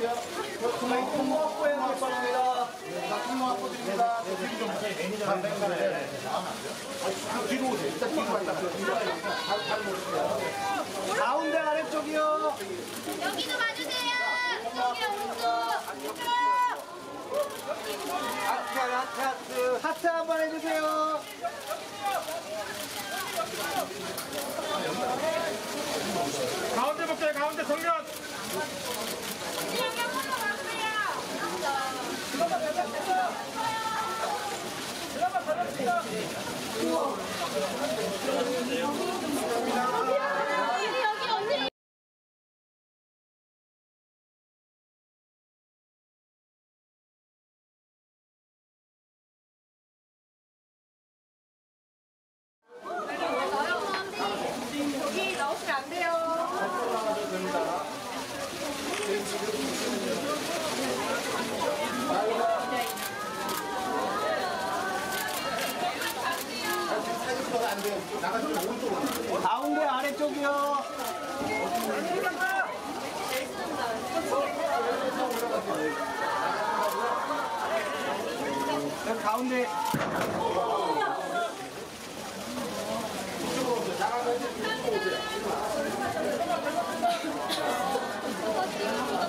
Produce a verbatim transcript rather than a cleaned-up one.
통모학부에 나왔습니다. 통모학부 드립니다. 뒤로 오세요. 일단 뒤로 갔다가 가운데 아래쪽이요. 여기도 봐주세요. 이쪽이랑 오른쪽. 하트 하트 하트 하트 한번 해주세요. 가운데 볼게요. 가운데 정면. 여기 한번 봐주세요. 여기 여기 언니. 여기 나오시면 안 돼요. 가운데 아래쪽이요. 가운데 나가면